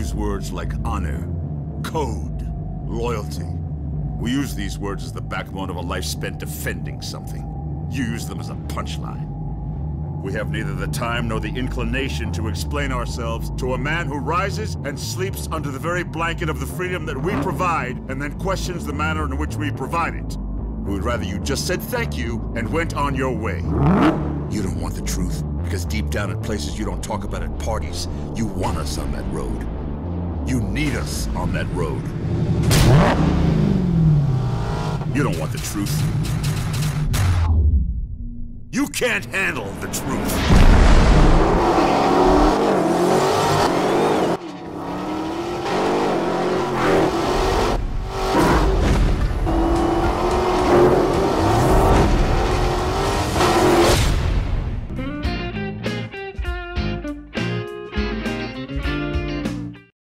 use words like honor, code, loyalty. We use these words as the backbone of a life spent defending something. You use them as a punchline. We have neither the time nor the inclination to explain ourselves to a man who rises and sleeps under the very blanket of the freedom that we provide and then questions the manner in which we provide it. We would rather you just said thank you and went on your way. You don't want the truth because deep down at places you don't talk about at parties, you want us on that road. You need us on that road. You don't want the truth. You can't handle the truth.